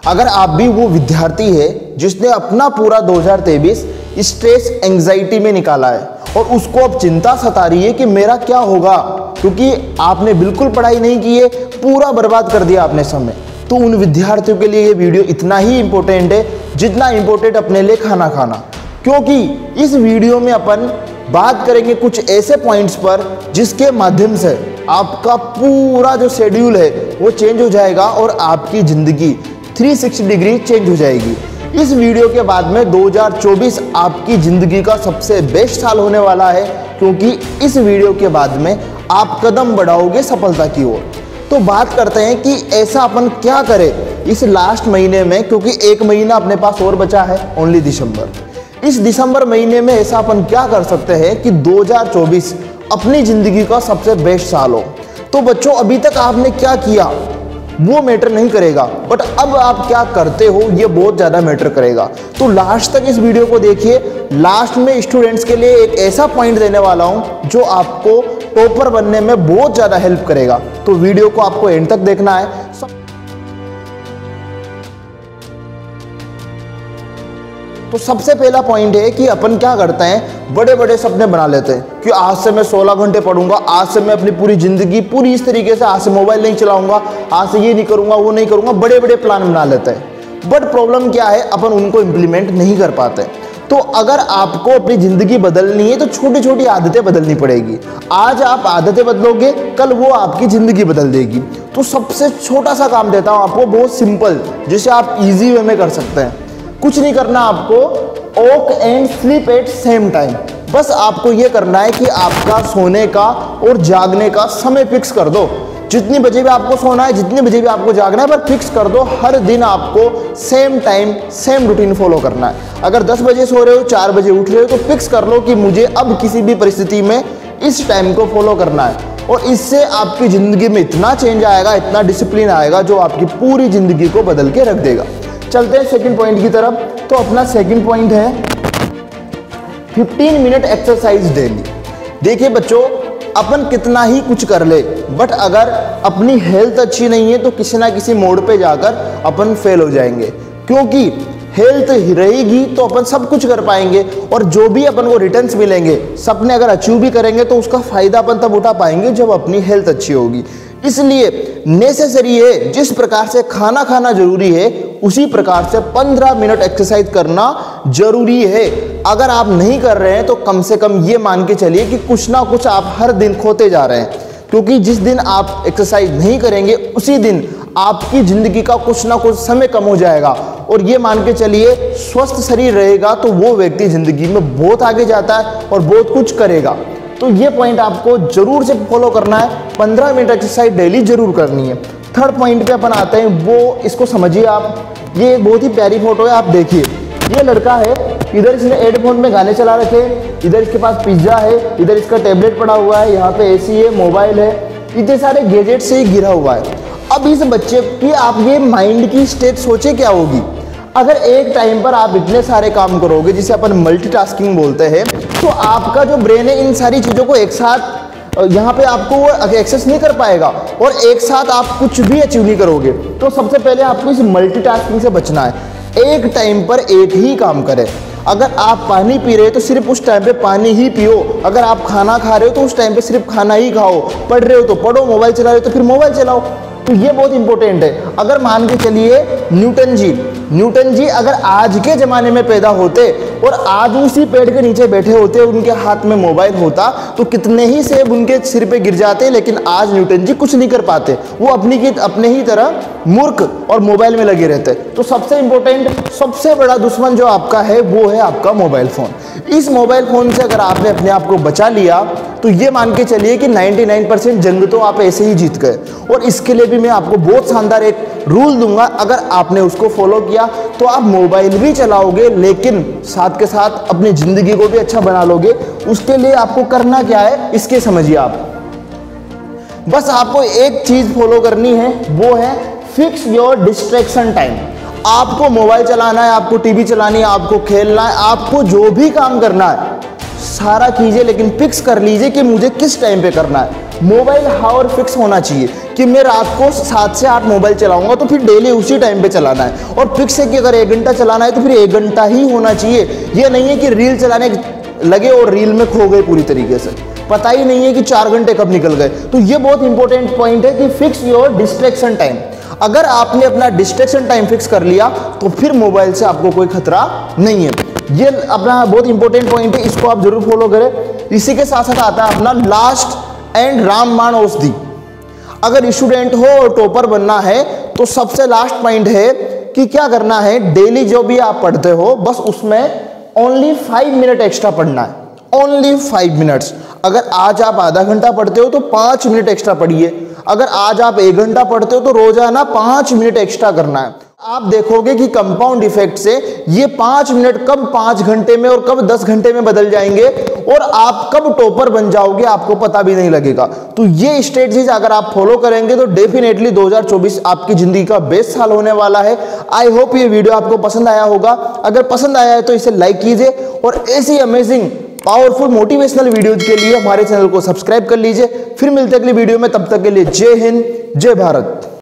अगर आप भी वो विद्यार्थी है जिसने अपना पूरा 2023 स्ट्रेस एंजाइटी में निकाला है और उसको अब चिंता सता रही है कि मेरा क्या होगा, क्योंकि आपने बिल्कुल पढ़ाई नहीं की है, पूरा बर्बाद कर दिया आपने समय, तो उन विद्यार्थियों के लिए ये वीडियो इतना ही इम्पोर्टेंट है जितना इम्पोर्टेंट अपने लिए खाना खाना। क्योंकि इस वीडियो में अपन बात करेंगे कुछ ऐसे पॉइंट्स पर जिसके माध्यम से आपका पूरा जो शेड्यूल है वो चेंज हो जाएगा और आपकी ज़िंदगी 360 डिग्री चेंज हो जाएगी। इस वीडियो के बाद में 2024 आपकी ज़िंदगी का सबसे बेस्ट साल होने वाला है, क्योंकि इस वीडियो के बाद में आप कदम बढ़ाओगे सफलता की ओर। तो बात करते हैं कि ऐसा अपन क्या करें इस लास्ट महीने में, क्योंकि एक महीना अपने पास और बचा है, ओनली दिसंबर। इस दिसंबर महीने में ऐसा अपन क्या कर सकते हैं कि 2024 अपनी ज़िंदगी का सबसे बेस्ट साल हो। तो बच्चों, अभी तक आपने क्या किया वो मैटर नहीं करेगा, बट अब आप क्या करते हो ये बहुत ज़्यादा मैटर करेगा। तो लास्ट तक इस वीडियो को देखिए। लास्ट में स्टूडेंट्स के लिए एक ऐसा पॉइंट देने वाला हूं जो आपको टॉपर बनने में बहुत ज़्यादा हेल्प करेगा। तो वीडियो को आपको एंड तक देखना है। तो सबसे पहला पॉइंट है कि अपन क्या करते हैं, बड़े बड़े सपने बना लेते हैं कि आज से मैं 16 घंटे पढ़ूंगा, आज से मैं अपनी पूरी जिंदगी पूरी इस तरीके से, आज से मोबाइल नहीं चलाऊंगा, आज से ये नहीं करूंगा, वो नहीं करूंगा, बड़े बड़े प्लान बना लेते हैं। बट प्रॉब्लम क्या है, अपन उनको इम्प्लीमेंट नहीं कर पाते। तो अगर आपको अपनी ज़िंदगी बदलनी है तो छोटी छोटी आदतें बदलनी पड़ेगी। आज आप आदतें बदलोगे, कल वो आपकी ज़िंदगी बदल देगी। तो सबसे छोटा सा काम देता हूँ आपको, बहुत सिंपल, जिसे आप इजी वे में कर सकते हैं। कुछ नहीं करना आपको, walk and sleep at same time. बस आपको ये करना है कि आपका सोने का और जागने का समय फिक्स कर दो। जितनी बजे भी आपको सोना है, जितनी बजे भी आपको जागना है, पर फिक्स कर दो। हर दिन आपको same time same routine follow करना है। अगर 10 बजे सो रहे हो, 4 बजे उठ रहे हो, तो फिक्स कर लो कि मुझे अब किसी भी परिस्थिति में इस टाइम को फॉलो करना है। और इससे आपकी ज़िंदगी में इतना चेंज आएगा, इतना डिसिप्लिन आएगा जो आपकी पूरी ज़िंदगी को बदल के रख देगा। चलते हैं सेकंड पॉइंट की तरफ। तो अपना सेकंड पॉइंट है 15 मिनट एक्सरसाइज डेली। देखिए बच्चों, अपन कितना ही कुछ कर ले, बट अगर अपनी हेल्थ अच्छी नहीं है तो किसी ना किसी मोड़ पे जाकर अपन फेल हो जाएंगे। क्योंकि हेल्थ रहेगी तो अपन सब कुछ कर पाएंगे, और जो भी अपन को रिटर्न्स मिलेंगे, सपने अगर अचीव भी करेंगे तो उसका फायदा अपन तब उठा पाएंगे जब अपनी हेल्थ अच्छी होगी। इसलिए नेसेसरी है, जिस प्रकार से खाना खाना जरूरी है उसी प्रकार से 15 मिनट एक्सरसाइज करना जरूरी है। अगर आप नहीं कर रहे हैं तो कम से कम ये मान के चलिए कि कुछ ना कुछ आप हर दिन खोते जा रहे हैं। क्योंकि जिस दिन आप एक्सरसाइज नहीं करेंगे उसी दिन आपकी ज़िंदगी का कुछ ना कुछ समय कम हो जाएगा। और ये मान के चलिए, स्वस्थ शरीर रहेगा तो वो व्यक्ति ज़िंदगी में बहुत आगे जाता है और बहुत कुछ करेगा। तो ये पॉइंट आपको जरूर से फॉलो करना है। 15 मिनट एक्सरसाइज डेली जरूर करनी है। थर्ड पॉइंट पे अपन आते हैं, वो इसको समझिए आप। ये बहुत ही प्यारी फोटो है, आप देखिए। ये लड़का है, इधर इसने हेडफोन में गाने चला रखे, इधर इसके पास पिज्जा है, इधर इसका टैबलेट पड़ा हुआ है, यहाँ पे एसी है, मोबाइल है, इतने सारे गैजेट से ही घिरा हुआ है। अब इस बच्चे की आप ये माइंड की स्टेट सोचे क्या होगी अगर एक टाइम पर आप इतने सारे काम करोगे, जिसे अपन मल्टीटास्किंग बोलते हैं। तो आपका जो ब्रेन है इन सारी चीज़ों को एक साथ यहाँ पे आपको वो एक्सेस नहीं कर पाएगा और एक साथ आप कुछ भी अचीव नहीं करोगे। तो सबसे पहले आपको इस मल्टीटास्किंग से बचना है। एक टाइम पर एक ही काम करें। अगर आप पानी पी रहे हो तो सिर्फ उस टाइम पे पानी ही पियो। अगर आप खाना खा रहे हो तो उस टाइम पे सिर्फ खाना ही खाओ। पढ़ रहे हो तो पढ़ो, मोबाइल चला रहे हो तो फिर मोबाइल चलाओ। तो ये बहुत इंपॉर्टेंट है। अगर मान के चलिए न्यूटन जी अगर आज के ज़माने में पैदा होते और आज उसी पेड़ के नीचे बैठे होते, उनके हाथ में मोबाइल होता, तो कितने ही सेब उनके सिर पे गिर जाते। लेकिन आज न्यूटन जी कुछ नहीं कर पाते, वो अपने ही तरह मूर्ख और मोबाइल में लगे रहते। तो सबसे इंपॉर्टेंट, सबसे बड़ा दुश्मन जो आपका है वो है आपका मोबाइल फ़ोन। इस मोबाइल फ़ोन से अगर आपने अपने आप को बचा लिया तो ये मान के चलिए कि 99% जंग तो आप ऐसे ही जीत गए। और इसके लिए भी मैं आपको बहुत शानदार एक रूल दूंगा, अगर आपने उसको फॉलो किया तो आप मोबाइल भी चलाओगे लेकिन साथ के साथ अपनी ज़िंदगी को भी अच्छा बना लोगे। उसके लिए आपको करना क्या है, इसके समझिए आप। बस आपको एक चीज़ फॉलो करनी है, वो है फिक्स योर डिस्ट्रैक्शन टाइम। आपको मोबाइल चलाना है, आपको टीवी चलानी है, आपको खेलना है, आपको जो भी काम करना है सारा कीजिए, लेकिन फिक्स कर लीजिए कि मुझे किस टाइम पे करना है। मोबाइल हावर फिक्स होना चाहिए कि मैं रात को 7 से 8 मोबाइल चलाऊंगा तो फिर डेली उसी टाइम पे चलाना है। और फिक्स है कि अगर 1 घंटा चलाना है तो फिर 1 घंटा ही होना चाहिए। ये नहीं है कि रील चलाने लगे और रील में खो गए पूरी तरीके से, पता ही नहीं है कि 4 घंटे कब निकल गए। तो ये बहुत इंपॉर्टेंट पॉइंट है कि फिक्स योर डिस्ट्रैक्शन टाइम। अगर आपने अपना डिस्ट्रैक्शन टाइम फिक्स कर लिया तो फिर मोबाइल से आपको कोई खतरा नहीं है। ये अपना बहुत इंपॉर्टेंट पॉइंट है, इसको आप जरूर फॉलो करें। इसी के साथ साथ आता है अपना लास्ट एंड रामबाण औषधि। अगर स्टूडेंट हो और टॉपर बनना है तो सबसे लास्ट पॉइंट है कि क्या करना है, डेली जो भी आप पढ़ते हो बस उसमें ओनली 5 मिनट एक्स्ट्रा पढ़ना है, ओनली 5 मिनट्स। अगर आज आप आधा घंटा पढ़ते हो तो 5 मिनट एक्स्ट्रा पढ़िए। अगर आज आप 1 घंटा पढ़ते हो तो रोजाना 5 मिनट एक्स्ट्रा करना है। आप देखोगे कि कंपाउंड इफेक्ट से ये 5 मिनट कब 5 घंटे में और कब 10 घंटे में बदल जाएंगे और आप कब टॉपर बन जाओगे आपको पता भी नहीं लगेगा। तो ये स्ट्रेटजीज अगर आप फॉलो करेंगे तो डेफिनेटली 2024 आपकी जिंदगी का बेस्ट साल होने वाला है। आई होप ये वीडियो आपको पसंद आया होगा। अगर पसंद आया है तो इसे लाइक कीजिए और ऐसी अमेजिंग पावरफुल मोटिवेशनल वीडियोज के लिए हमारे चैनल को सब्सक्राइब कर लीजिए। फिर मिलते हैं अगली वीडियो में, तब तक के लिए जय हिंद, जय भारत।